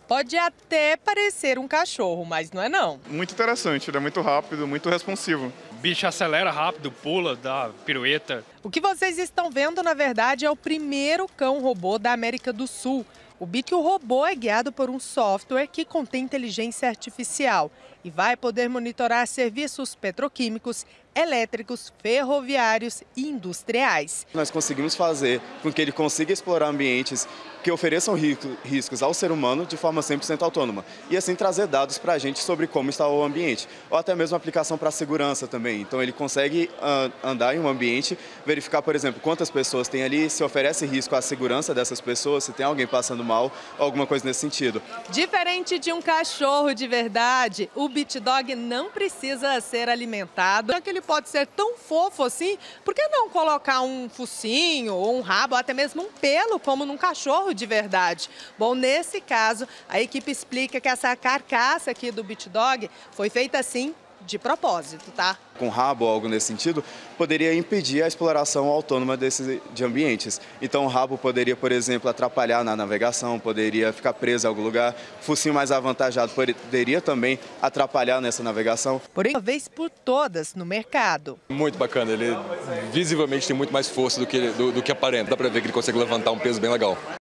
Pode até parecer um cachorro, mas não é não. Muito interessante, ele é muito rápido, muito responsivo. O bicho acelera rápido, pula, dá pirueta. O que vocês estão vendo, na verdade, é o primeiro cão-robô da América do Sul. O Bic, o robô, é guiado por um software que contém inteligência artificial e vai poder monitorar serviços petroquímicos, elétricos, ferroviários e industriais. Nós conseguimos fazer com que ele consiga explorar ambientes que ofereçam riscos ao ser humano de forma 100% autônoma e assim trazer dados para a gente sobre como está o ambiente, ou até mesmo aplicação para a segurança também. Então ele consegue andar em um ambiente, verificar, por exemplo, quantas pessoas tem ali, se oferece risco à segurança dessas pessoas, se tem alguém passando mal, alguma coisa nesse sentido. Diferente de um cachorro de verdade, o BitDog não precisa ser alimentado. Já que ele pode ser tão fofo assim, por que não colocar um focinho ou um rabo, ou até mesmo um pelo, como num cachorro de verdade? Bom, nesse caso, a equipe explica que essa carcaça aqui do BitDog foi feita assim de propósito, tá? Com rabo ou algo nesse sentido, poderia impedir a exploração autônoma de ambientes. Então o rabo poderia, por exemplo, atrapalhar na navegação, poderia ficar preso em algum lugar. O focinho mais avantajado poderia também atrapalhar nessa navegação. Porém, uma vez por todas no mercado. Muito bacana, ele visivelmente tem muito mais força do que aparenta. Dá para ver que ele consegue levantar um peso bem legal.